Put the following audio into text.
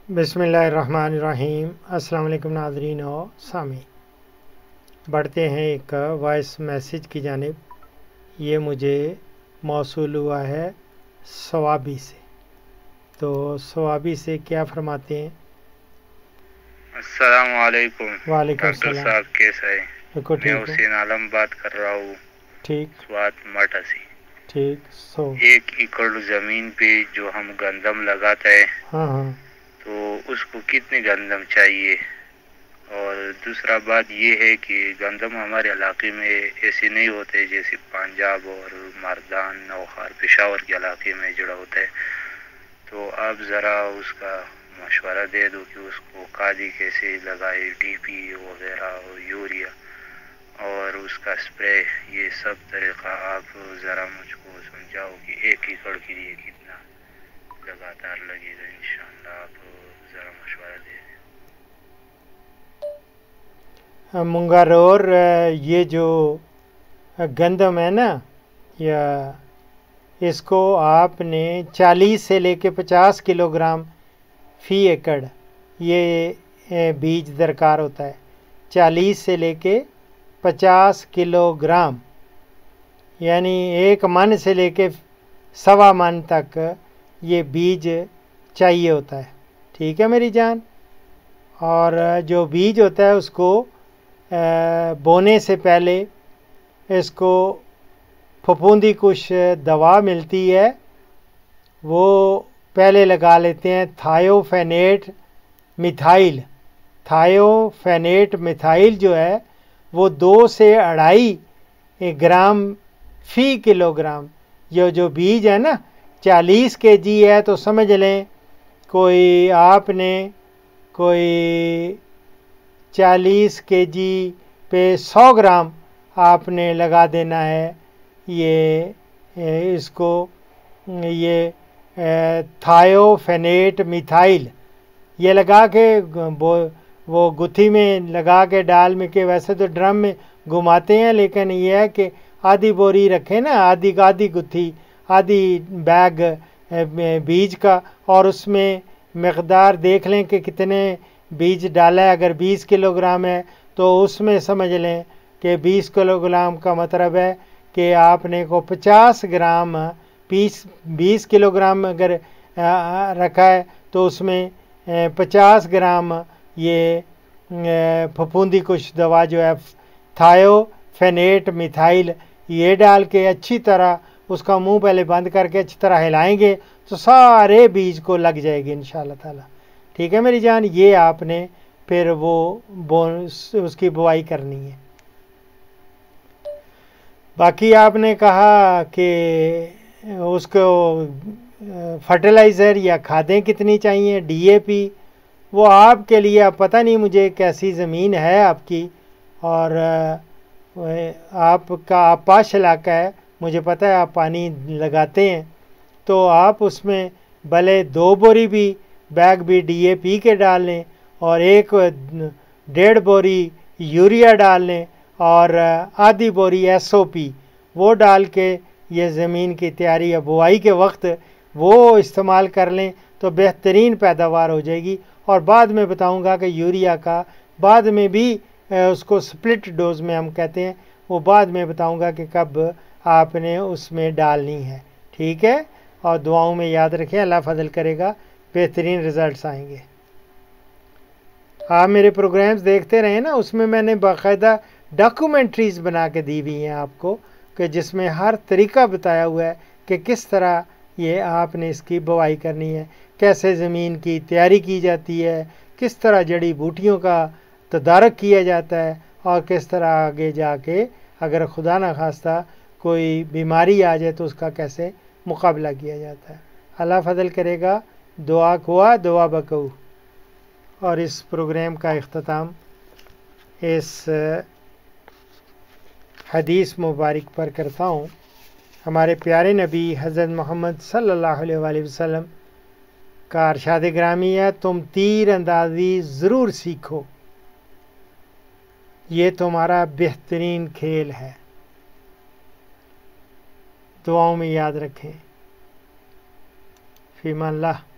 बिस्मिल्लाहिर्रहमानिर्रहीम। अस्सलाम वालेकुम नाज़रीन और सामीन। बढ़ते हैं एक वॉइस मैसेज की जानिब। ये मुझे मौसूल हुआ है सवाबी से। तो सवाबी से क्या फरमाते हैं? अस्सलाम वालेकुम वालेकुम डॉक्टर सलाम। साहब, कैसा है? बिल्कुल मैं ठीक हो? हुसैन आलम बात कर रहा हूँ, ठीक स्वात माटा से। ठीक। 1 एकड़ ज़मीन पे जो हम गंदम लगाते हैं, हाँ हाँ। तो उसको कितने गंदम चाहिए? और दूसरा बात ये है कि गंदम हमारे इलाके में ऐसे नहीं होते जैसे पंजाब और मर्दान नौखार पेशावर के इलाके में जड़ा होता है। तो आप ज़रा उसका मशवरा दे दो कि उसको खादी कैसे लगाए, डीपी वगैरह और यूरिया और उसका स्प्रे, ये सब तरीक़ा आप ज़रा मुझको समझाओ कि 1 एकड़ के लिए कितना लगातार लगेगा। इंशाअल्लाह आप ज़रा मशवरा दे दें। मुंगारोर, ये जो गंदम है ना, या इसको आपने 40 से लेके 50 किलोग्राम फ़ी एकड़ ये बीज दरकार होता है। 40 से लेके 50 किलोग्राम, यानी 1 मन से लेके 1.25 मन तक ये बीज चाहिए होता है। ठीक है मेरी जान। और जो बीज होता है उसको बोने से पहले इसको फफूंदी कुछ दवा मिलती है, वो पहले लगा लेते हैं। Thiophanate methyl. थायोफेनेट मिथाइल जो है वो 2 से 2.5 ग्राम फ़ी किलोग्राम। जो बीज है ना 40 केजी है, तो समझ लें कोई आपने 40 केजी पे 100 ग्राम आपने लगा देना है। ये इसको ये थायोफेनेट मिथाइल ये लगा के वो गुत्थी में लगा के डाल में के, वैसे तो ड्रम में घुमाते हैं, लेकिन ये है कि आधी बोरी रखें ना, आधी गुत्थी, आधी बैग बीज का, और उसमें मकदार देख लें कि कितने बीज डाला है। अगर 20 किलोग्राम है तो उसमें समझ लें कि 20 किलोग्राम का मतलब है कि आपने को 50 ग्राम 20 किलोग्राम अगर रखा है तो उसमें 50 ग्राम ये फफूंदी कुछ दवा जो है थायोफेनेट मिथाइल ये डाल के अच्छी तरह उसका मुंह पहले बंद करके अच्छी तरह हिलाएंगे तो सारे बीज को लग जाएगी इंशाल्लाह ताला। ठीक है मेरी जान। ये आपने फिर वो उसकी बुआई करनी है। बाकी आपने कहा कि उसको फर्टिलाइज़र या खादें कितनी चाहिए, डीएपी, वो आपके लिए। अब पता नहीं मुझे कैसी ज़मीन है आपकी, और आपका आपाश इलाका है, मुझे पता है आप पानी लगाते हैं, तो आप उसमें भले 2 बोरी भी बैग भी डीएपी के डाल लें और 1.5 बोरी यूरिया डाल लें और आधी बोरी एसओपी वो डाल के ये ज़मीन की तैयारी या बुआई के वक्त वो इस्तेमाल कर लें तो बेहतरीन पैदावार हो जाएगी। और बाद में बताऊंगा कि यूरिया का बाद में भी उसको स्प्लिट डोज में हम कहते हैं, वो बाद में बताऊंगा कि कब आपने उसमें डालनी है। ठीक है। और दुआओं में याद रखें, अल्लाह फजल करेगा, बेहतरीन रिज़ल्ट्स आएंगे। आप मेरे प्रोग्राम्स देखते रहें ना, उसमें मैंने बाकायदा डॉक्यूमेंट्रीज़ बना के दी हुई हैं आपको, कि जिसमें हर तरीका बताया हुआ है कि किस तरह ये आपने इसकी बुआई करनी है, कैसे ज़मीन की तैयारी की जाती है, किस तरह जड़ी बूटियों का तदारक किया जाता है, और किस तरह आगे जाके अगर खुदा न खास्ता कोई बीमारी आ जाए तो उसका कैसे मुकाबला किया जाता है। अल्लाह फजल करेगा। दुआ खुआ दुआ बकऊ। और इस प्रोग्राम का इख्तिताम इस हदीस मुबारक पर करता हूँ। हमारे प्यारे नबी हज़रत मोहम्मद सल्लल्लाहु अलैहि वसल्लम का इरशाद ग्रामी है, तुम तीर अंदाज़ी ज़रूर सीखो, ये तुम्हारा बेहतरीन खेल है। दुआओं में याद रखें। फ़ीमान अल्लाह।